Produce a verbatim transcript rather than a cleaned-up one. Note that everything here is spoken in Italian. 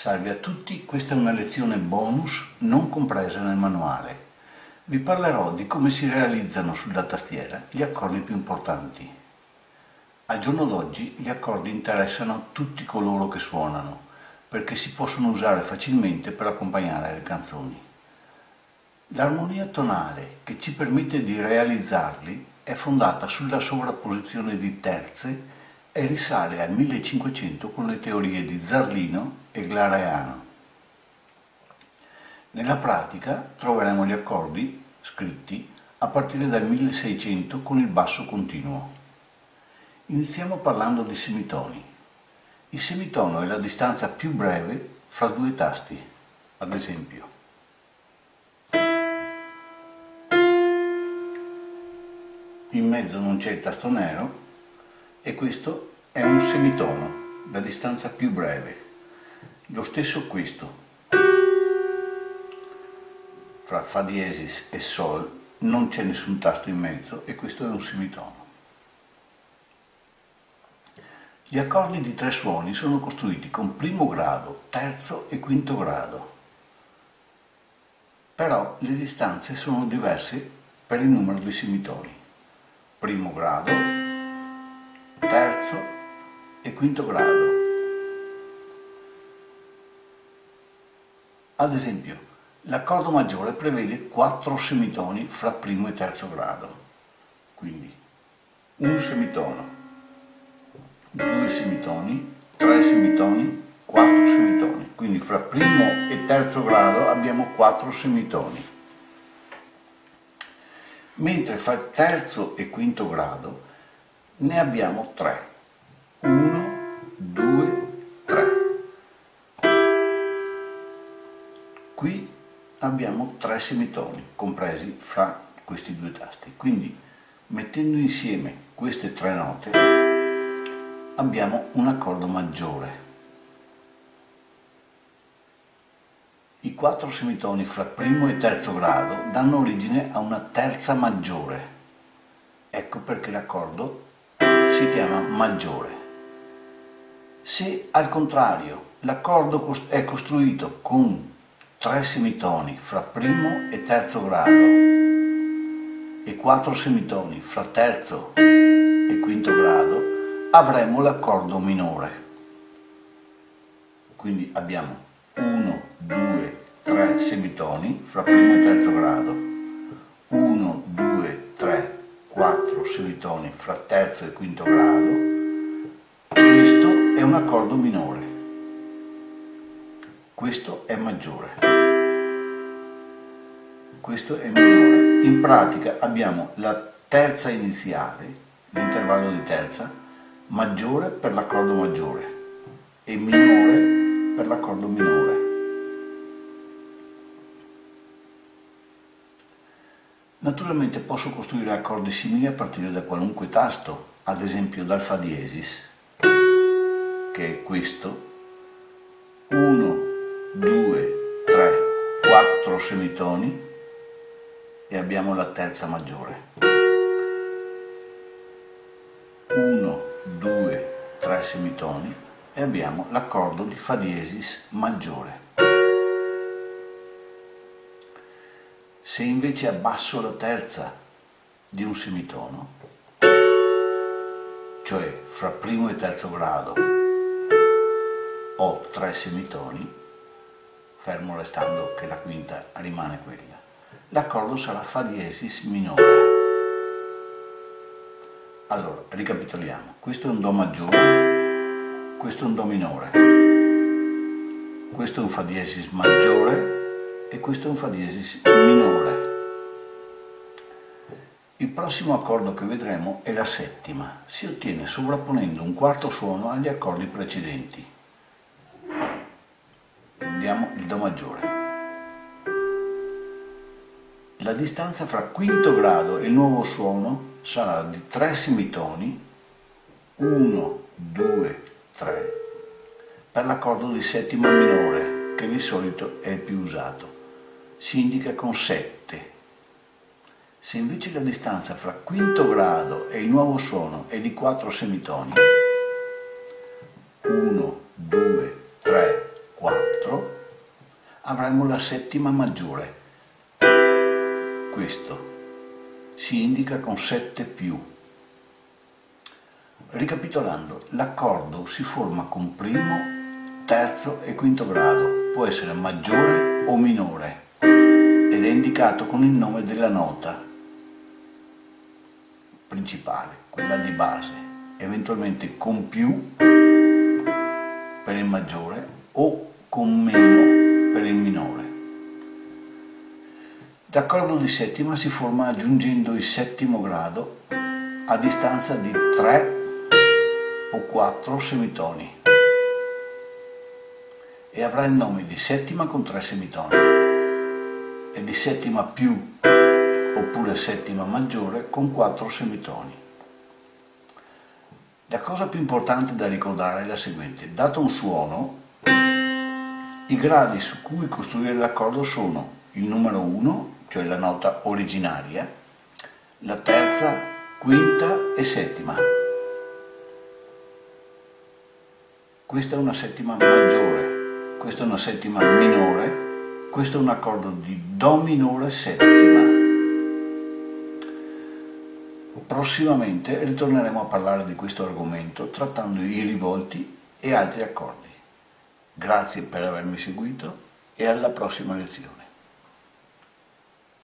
Salve a tutti, questa è una lezione bonus non compresa nel manuale. Vi parlerò di come si realizzano sulla tastiera gli accordi più importanti. Al giorno d'oggi gli accordi interessano tutti coloro che suonano, perché si possono usare facilmente per accompagnare le canzoni. L'armonia tonale che ci permette di realizzarli è fondata sulla sovrapposizione di terze e risale al millecinquecento con le teorie di Zarlino e Glareano. Nella pratica troveremo gli accordi scritti a partire dal milleseicento con il basso continuo. Iniziamo parlando di semitoni. Il semitono è la distanza più breve fra due tasti, ad esempio. In mezzo non c'è il tasto nero e questo è un semitono, la distanza più breve. Lo stesso questo. Fra Fa diesis e Sol non c'è nessun tasto in mezzo e questo è un semitono. Gli accordi di tre suoni sono costruiti con primo grado, terzo e quinto grado. Però le distanze sono diverse per il numero di semitoni. Primo grado, terzo e quinto grado. Ad esempio, l'accordo maggiore prevede quattro semitoni fra primo e terzo grado. Quindi un semitono, due semitoni, tre semitoni, quattro semitoni. Quindi fra primo e terzo grado abbiamo quattro semitoni. Mentre fra terzo e quinto grado ne abbiamo tre. uno, due, tre. Qui abbiamo tre semitoni compresi fra questi due tasti. Quindi mettendo insieme queste tre note abbiamo un accordo maggiore. I quattro semitoni fra primo e terzo grado danno origine a una terza maggiore. Ecco perché l'accordo si chiama maggiore. Se al contrario l'accordo è costruito con tre semitoni fra primo e terzo grado e quattro semitoni fra terzo e quinto grado, avremo l'accordo minore. Quindi abbiamo uno, due, tre semitoni fra primo e terzo grado, uno, due, tre, quattro semitoni fra terzo e quinto grado. Questo è un accordo minore, questo è maggiore, questo è minore. In pratica abbiamo la terza iniziale, l'intervallo di terza, maggiore per l'accordo maggiore e minore per l'accordo minore. Naturalmente posso costruire accordi simili a partire da qualunque tasto, ad esempio dal Fa diesis, che è questo, uno, due, tre, quattro semitoni e abbiamo la terza maggiore. uno, due, tre semitoni e abbiamo l'accordo di Fa diesis maggiore. Se invece abbasso la terza di un semitono, cioè fra primo e terzo grado ho tre semitoni, fermo restando che la quinta rimane quella, l'accordo sarà Fa diesis minore. Allora, ricapitoliamo, questo è un Do maggiore, questo è un Do minore, questo è un Fa diesis maggiore e questo è un Fa diesis minore. Il prossimo accordo che vedremo è la settima, si ottiene sovrapponendo un quarto suono agli accordi precedenti. Prendiamo il Do maggiore. La distanza fra quinto grado e il nuovo suono sarà di tre semitoni, uno, due, tre, per l'accordo di settima minore, che di solito è il più usato. Si indica con sette. Se invece la distanza fra quinto grado e il nuovo suono è di quattro semitoni, uno, due, tre, quattro, avremo la settima maggiore. Questo si indica con sette più. Ricapitolando, l'accordo si forma con primo, terzo e quinto grado, può essere maggiore o minore ed è indicato con il nome della nota principale, quella di base, eventualmente con più per il maggiore o con meno per il minore. L'accordo di settima si forma aggiungendo il settimo grado a distanza di tre o quattro semitoni e avrà il nome di settima con tre semitoni e di settima più oppure settima maggiore con quattro semitoni. La cosa più importante da ricordare è la seguente: dato un suono, i gradi su cui costruire l'accordo sono il numero uno, cioè la nota originaria, la terza, quinta e settima. Questa è una settima maggiore, questa è una settima minore, questo è un accordo di Do minore settima. Prossimamente ritorneremo a parlare di questo argomento trattando i rivolti e altri accordi. Grazie per avermi seguito e alla prossima lezione.